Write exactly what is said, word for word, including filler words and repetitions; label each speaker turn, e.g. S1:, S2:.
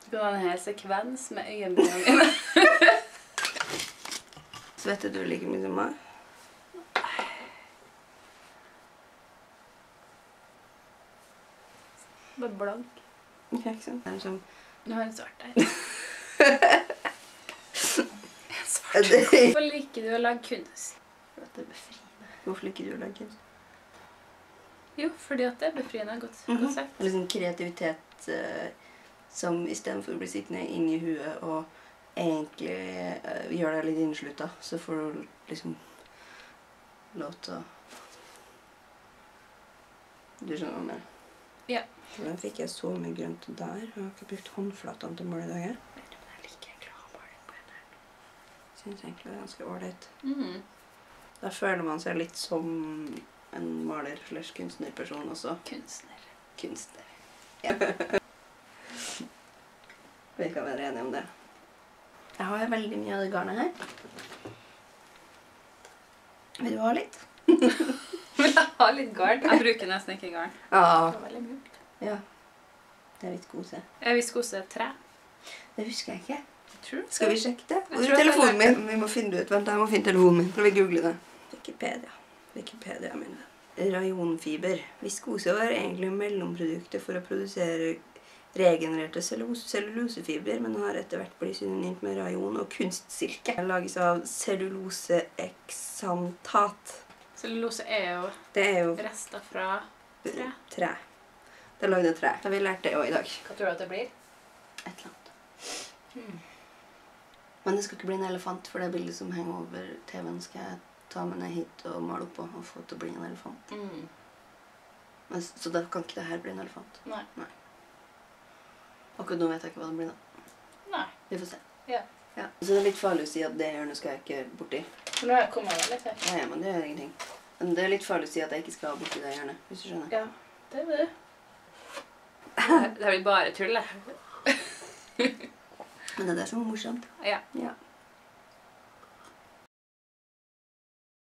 S1: Du kan ha en hel sekvens med øyenbrynene dine.
S2: Svetter du like mye som meg?
S1: Bare blank.
S2: Ja, ikke sant? Det er som...
S1: Du har en svart der. En svart.
S2: Det-
S1: Hvorfor liker du å lage kunst?
S2: For at det er befriende. Hvorfor liker du å lage kunst?
S1: Jo, fordi at det er befriende, godt,
S2: Mhm.
S1: godt sagt.
S2: Det er liksom kreativitet eh, som i stedet for å bli sittende inn i huet og egentlig eh, gjøre deg litt innsluttet, så får du liksom lov til å... Du skjønner hva jeg mener?
S1: Ja.
S2: Hvordan fikk jeg så mye grønt der? Jeg har ikke brukt håndflatene til å måle i dag. Jeg vet ikke om jeg liker egentlig å ha maling på hendene. Jeg synes egentlig det er ganske ålreit.
S1: Mhm.
S2: Da føler man seg litt som en maler slash kunstnerperson også.
S1: Kunstner.
S2: Kunstner. Ja. Vi kan være enige om det. Jeg har veldig mye av det garnet her. Vil du ha litt?
S1: Men jeg har litt garn. Jeg bruker nesten ikke garn.
S2: Ja.
S1: Det var veldig mjukt.
S2: Ja. Det er viskose.
S1: Er viskose et tre?
S2: Det husker jeg ikke.
S1: Tror du?
S2: Skal vi sjekke det?
S1: Jeg
S2: Hvor
S1: tror
S2: er
S1: at jeg
S2: telefonen min? Vi må finne det ut. Vent, jeg må finne telefonen min. Når vi googler det. Wikipedia. Wikipedia, min venn. Rajonfiber. Viskose var egentlig mellomproduktet for å produsere regenererte cellulose- cellulosefiber, men har etter hvert blitt synonymt med rajon og kunstsilke. Det lages av celluloseeksantat.
S1: Cellulose er jo
S2: Det er jo
S1: rester fra tre.
S2: tre. Det er laget av tre. Da har vi lært det også i dag.
S1: Hva tror du at det blir?
S2: Et eller annet.
S1: Hmm.
S2: Men det skal ikke bli en elefant, for det bildet som henger over T V-en skal jeg ta med ned hit og male opp på og få til å bli en elefant.
S1: Mm.
S2: Men, så da kan ikke det her bli en elefant.
S1: Nei.
S2: Akkurat nå vet jeg ikke hva det blir da.
S1: Nei.
S2: Vi får se.
S1: Ja.
S2: Ja. Så det er litt farlig å si at det hjørnet skal jeg ikke borti.
S1: For nå har jeg kommet meg litt her.
S2: Ja, ja, men det gjør ingenting. Men det er litt farlig å si at jeg ikke skal borti det hjørnet, hvis du skjønner.
S1: Ja, det er det. Det blir bare tull, det.
S2: Men det er det som er morsomt.
S1: Ja.
S2: Ja.